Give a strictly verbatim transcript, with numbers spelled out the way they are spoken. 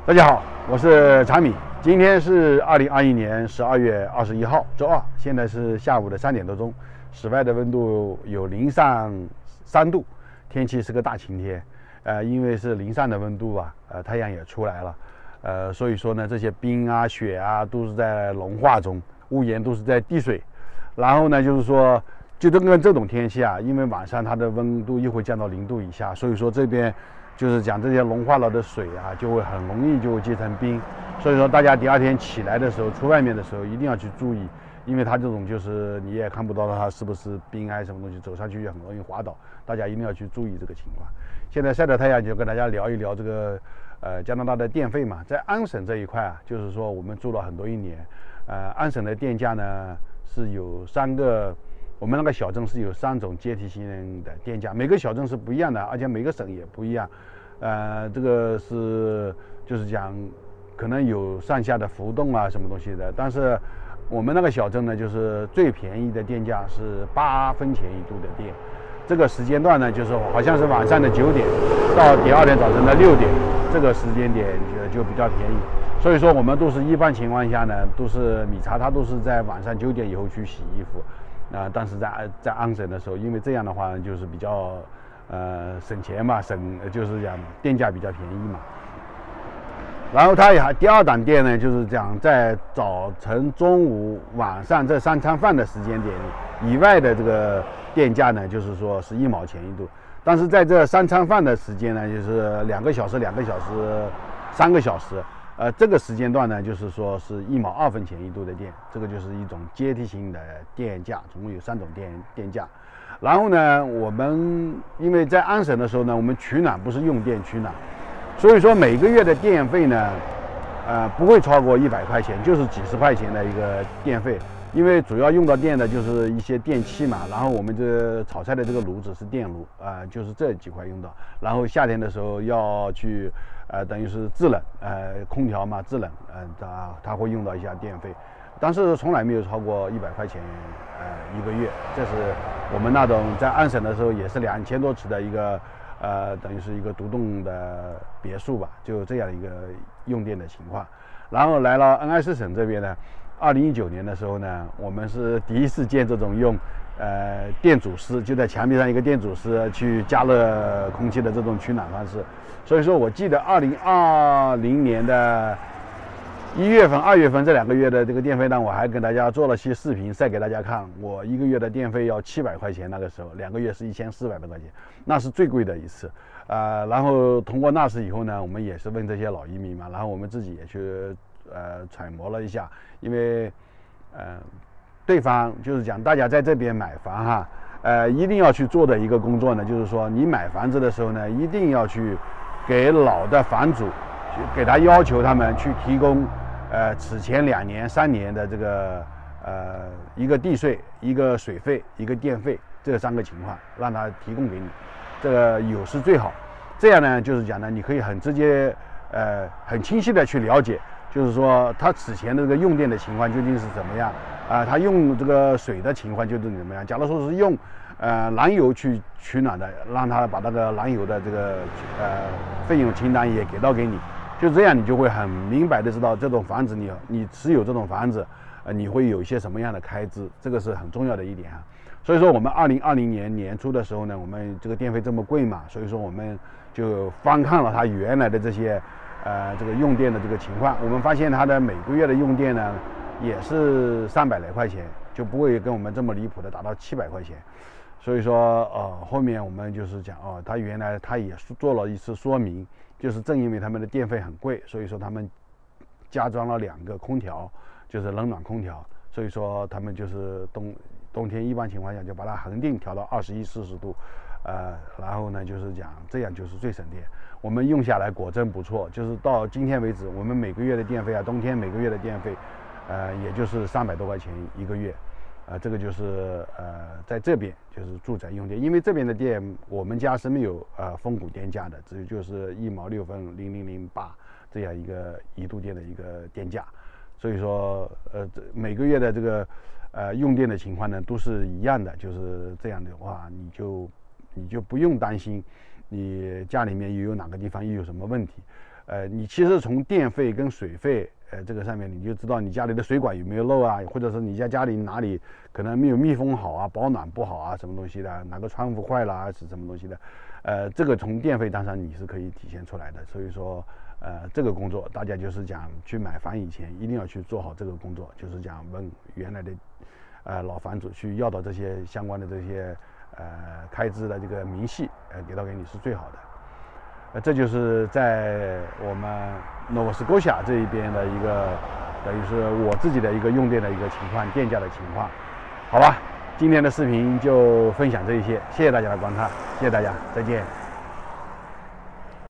大家好，我是产米。今天是二零二一年十二月二十一号，周二，现在是下午的三点多钟，室外的温度有零上三度，天气是个大晴天。呃，因为是零上的温度啊，呃，太阳也出来了，呃，所以说呢，这些冰啊、雪啊都是在融化中，屋檐都是在滴水。然后呢，就是说，就这跟这种天气啊，因为晚上它的温度又会降到零度以下，所以说这边。就是讲这些融化了的水啊，就会很容易就会结成冰，所以说大家第二天起来的时候，出外面的时候一定要去注意，因为它这种就是你也看不到它是不是冰还是什么东西，走上去也很容易滑倒，大家一定要去注意这个情况。现在晒着太阳就跟大家聊一聊这个呃加拿大的电费嘛，在安省这一块啊，就是说我们住了很多一年，呃安省的电价呢是有三个。我们那个小镇是有三种阶梯型的电价，每个小镇是不一样的，而且每个省也不一样。呃，这个是就是讲可能有上下的浮动啊，什么东西的。但是我们那个小镇呢，就是最便宜的电价是八分钱一度的电。这个时间段呢，就是好像是晚上的九点到第二天早晨的六点，这个时间点就就比较便宜。所以说我们都是一般情况下呢，都是米茶它都是在晚上九点以后去洗衣服。啊、呃，但是在在安省的时候，因为这样的话就是比较呃省钱嘛，省就是讲电价比较便宜嘛。然后它也还第二档电呢，就是讲在早晨、中午、晚上这三餐饭的时间点以外的这个电价呢，就是说是一毛钱一度。但是在这三餐饭的时间呢，就是两个小时、两个小时、三个小时。呃，这个时间段呢，就是说是一毛二分钱一度的电，这个就是一种阶梯型的电价，总共有三种电电价。然后呢，我们因为在安省的时候呢，我们取暖不是用电取暖，所以说每个月的电费呢，呃，不会超过一百块钱，就是几十块钱的一个电费。因为主要用到电的就是一些电器嘛，然后我们这炒菜的这个炉子是电炉啊、呃，就是这几块用到。然后夏天的时候要去呃，等于是制冷，呃，空调嘛制冷，嗯、呃，它它会用到一下电费，但是从来没有超过一百块钱呃一个月。这是我们那种在安省的时候也是两千多尺的一个呃，等于是一个独栋的别墅吧，就这样一个用电的情况。然后来了恩爱斯省这边呢。二零一九年的时候呢，我们是第一次见这种用呃电阻丝，就在墙壁上一个电阻丝去加热空气的这种取暖方式。所以说我记得二零二零年的一月份、二月份这两个月的这个电费单，我还跟大家做了些视频晒给大家看。我一个月的电费要七百块钱，那个时候两个月是一千四百多块钱，那是最贵的一次。呃，然后通过那次以后呢，我们也是问这些老移民嘛，然后我们自己也去。呃，揣摩了一下，因为，呃，对方就是讲大家在这边买房哈，呃，一定要去做的一个工作呢，就是说你买房子的时候呢，一定要去给老的房主，给他要求他们去提供，呃，此前两年、三年的这个呃一个地税、一个水费、一个电费这三个情况，让他提供给你，这个有是最好。这样呢，就是讲呢，你可以很直接，呃，很清晰的去了解。就是说，它此前的这个用电的情况究竟是怎么样啊、呃？它用这个水的情况究竟怎么样？假如说是用呃燃油去取暖的，让它把那个燃油的这个呃费用清单也给到给你，就这样你就会很明白的知道这种房子你你持有这种房子，呃你会有一些什么样的开支，这个是很重要的一点啊。所以说，我们二零二零年年初的时候呢，我们这个电费这么贵嘛，所以说我们就翻看了它原来的这些。呃，这个用电的这个情况，我们发现它的每个月的用电呢，也是三百来块钱，就不会跟我们这么离谱的达到七百块钱。所以说，呃，后面我们就是讲哦，它原来它也是做了一次说明，就是正因为他们的电费很贵，所以说他们加装了两个空调，就是冷暖空调，所以说他们就是冬冬天一般情况下就把它恒定调到二十一摄氏度。呃，然后呢，就是讲这样就是最省电。我们用下来果真不错，就是到今天为止，我们每个月的电费啊，冬天每个月的电费，呃，也就是三百多块钱一个月，呃，这个就是呃，在这边就是住宅用电，因为这边的电我们家是没有呃峰谷电价的，只有就是一毛六分零零零八这样一个一度电的一个电价，所以说呃，每个月的这个呃用电的情况呢都是一样的，就是这样的话，你就。你就不用担心，你家里面又有哪个地方又有什么问题， 呃，你其实从电费跟水费，呃，这个上面你就知道你家里的水管有没有漏啊，或者是你家家里哪里可能没有密封好啊，保暖不好啊，什么东西的，哪个窗户坏了啊，是什么东西的，呃，这个从电费单上你是可以体现出来的。所以说，呃，这个工作大家就是讲去买房以前一定要去做好这个工作，就是讲问原来的，呃，老房主去要到这些相关的这些呃开支的这个明细，呃，给到给你是最好的。呃，这就是在我们诺沃斯哥夏这一边的一个，等于是我自己的一个用电的一个情况，电价的情况，好吧？今天的视频就分享这一些，谢谢大家的观看，谢谢大家，再见。